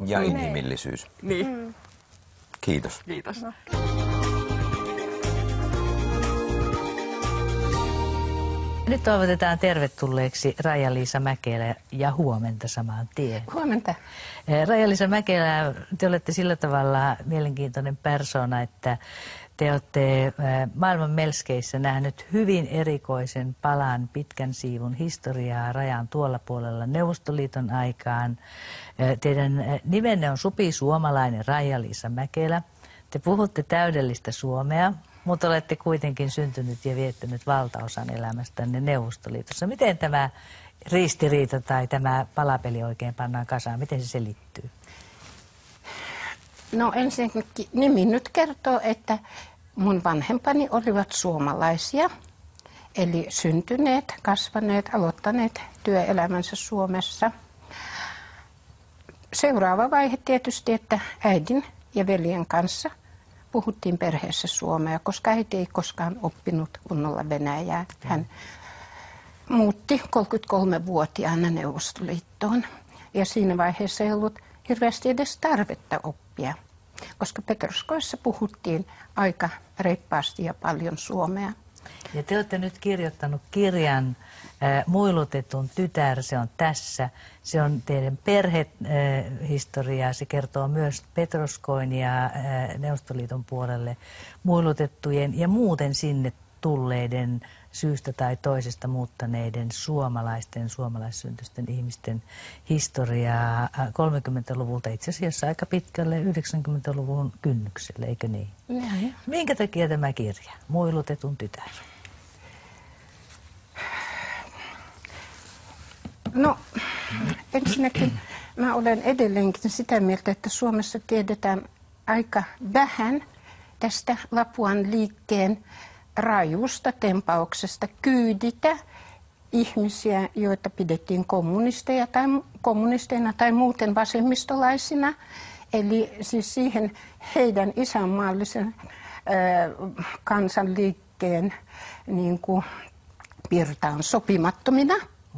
Ja inhimillisyys. Niin. Kiitos. Kiitos. Nyt toivotetaan tervetulleeksi Raija-Liisa Mäkelä ja huomenta samaan tien. Huomenta. Raija-Liisa Mäkelä, te olette sillä tavalla mielenkiintoinen persona, että te olette maailman melskeissä nähnyt hyvin erikoisen palan pitkän siivun historiaa rajan tuolla puolella Neuvostoliiton aikaan. Teidän nimenne on supisuomalainen Raija-Liisa Mäkelä. Te puhutte täydellistä suomea, mutta olette kuitenkin syntynyt ja viettänyt valtaosan elämästänne Neuvostoliitossa. Miten tämä ristiriita tai tämä palapeli oikein pannaan kasaan? Miten se selittyy? No ensinnäkin nimi nyt kertoo, että mun vanhempani olivat suomalaisia, eli syntyneet, kasvaneet, aloittaneet työelämänsä Suomessa. Seuraava vaihe tietysti, että äidin ja veljen kanssa puhuttiin perheessä suomea, koska äiti ei koskaan oppinut kunnolla venäjää. Hän muutti 33-vuotiaana Neuvostoliittoon ja siinä vaiheessa ei ollut hirveästi edes tarvetta oppia, koska Petroskoissa puhuttiin aika reippaasti ja paljon suomea. Ja te olette nyt kirjoittanut kirjan Muilutetun tytär, se on tässä. Se on teidän perhehistoriaa, se kertoo myös Petroskoin ja Neuvostoliiton puolelle muilutettujen ja muuten sinne tulleiden syystä tai toisesta muuttaneiden suomalaissyntyisten ihmisten historiaa 30-luvulta itse asiassa aika pitkälle 90-luvun kynnykselle, eikö niin? Näin. Minkä takia tämä kirja, Muilutetun tytär? No ensinnäkin mä olen edelleenkin sitä mieltä, että Suomessa tiedetään aika vähän tästä Lapuan liikkeen rajusta tempauksesta kyyditä ihmisiä, joita pidettiin kommunisteina tai muuten vasemmistolaisina. Eli siis siihen heidän isänmaallisen kansanliikkeen niin kuin pirtaan sopimattomina.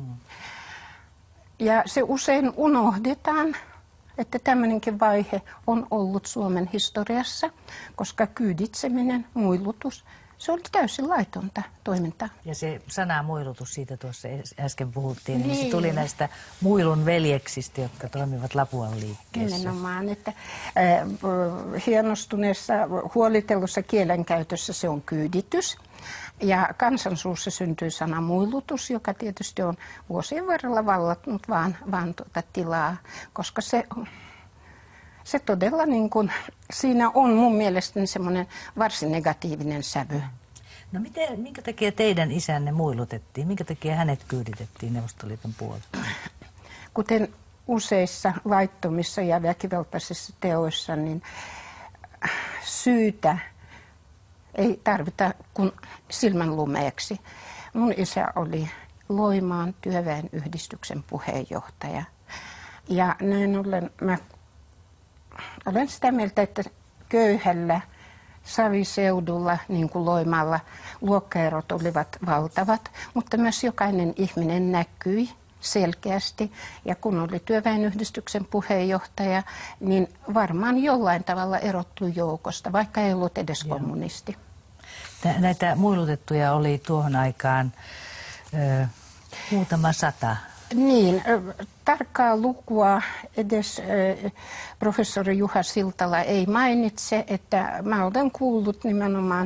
Ja se usein unohdetaan, että tämmöinenkin vaihe on ollut Suomen historiassa, koska kyyditseminen, muilutus, se oli täysin laitonta toimintaa. Ja se sana muilutus, siitä tuossa äsken puhuttiin, niin se tuli näistä muilun veljeksistä, jotka toimivat Lapuan liikkeessä. Nimenomaan, että hienostuneessa huolitellussa kielenkäytössä se on kyyditys. Ja kansansuussa syntyi sana muilutus, joka tietysti on vuosien varrella vallattanut vaan tuota tilaa, koska se todella niin kuin, siinä on mun mielestäni semmoinen varsin negatiivinen sävy. No minkä takia teidän isänne muilutettiin? Minkä takia hänet kyyditettiin Neuvostoliiton puolelta? Kuten useissa laittomissa ja väkivaltaisissa teoissa, niin syytä ei tarvita kuin silmänlumeeksi. Mun isä oli Loimaan työväenyhdistyksen puheenjohtaja. Ja näin ollen mä olen sitä mieltä, että köyhällä saviseudulla, niin kuin Loimaalla, luokkaerot olivat valtavat, mutta myös jokainen ihminen näkyi selkeästi. Ja kun oli työväenyhdistyksen puheenjohtaja, niin varmaan jollain tavalla erottui joukosta, vaikka ei ollut edes kommunisti. Näitä muilutettuja oli tuohon aikaan muutama sata. Niin, tarkkaa lukua edes professori Juha Siltala ei mainitse, että mä olen kuullut nimenomaan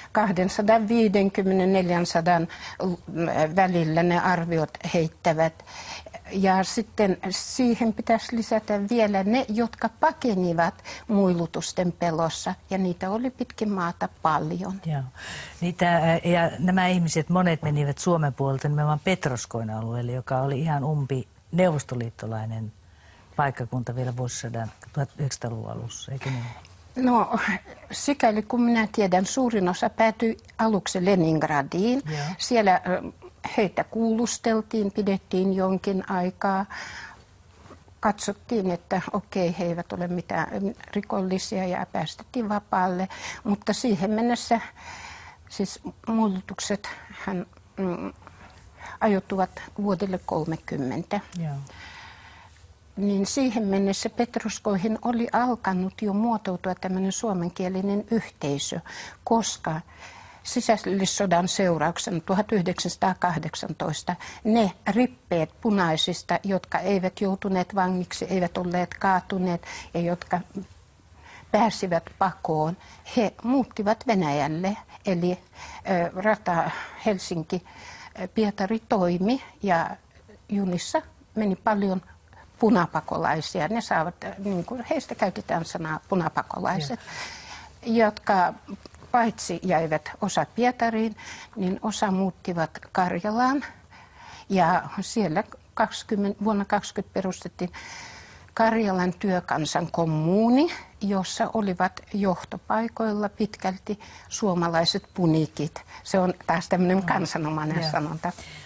250-400 välillä ne arviot heittävät. Ja sitten siihen pitäisi lisätä vielä ne, jotka pakenivat muilutusten pelossa, ja niitä oli pitkin maata paljon. Joo. Ja nämä ihmiset, monet menivät Suomen puolelta nimenomaan Petroskoin alueelle, joka oli ihan neuvostoliittolainen paikkakunta vielä vuosisadan 1900-luvun alussa, eikö niin? No, sikäli kun minä tiedän, suurin osa päätyi aluksi Leningradiin. Joo. Siellä heitä kuulusteltiin, pidettiin jonkin aikaa. Katsottiin, että okei, he eivät ole mitään rikollisia ja päästettiin vapaalle. Mutta siihen mennessä siis muilutukset ajoittuvat vuodelle 30. Joo. niin siihen mennessä Petruskoihin oli alkanut jo muotoutua tämmöinen suomenkielinen yhteisö, koska sisällissodan seurauksena 1918 ne rippeet punaisista, jotka eivät joutuneet vangiksi, eivät olleet kaatuneet ja jotka pääsivät pakoon, he muuttivat Venäjälle. Eli rata Helsinki-Pietari toimi ja junissa meni paljon punapakolaisia. Ne saavat, niin kuin heistä käytetään sanaa punapakolaiset, jotka paitsi jäivät osa Pietariin, niin osa muuttivat Karjalaan. Ja siellä vuonna 2020 perustettiin Karjalan työkansan kommuuni, jossa olivat johtopaikoilla pitkälti suomalaiset punikit. Se on taas tämmöinen kansanomainen sanonta.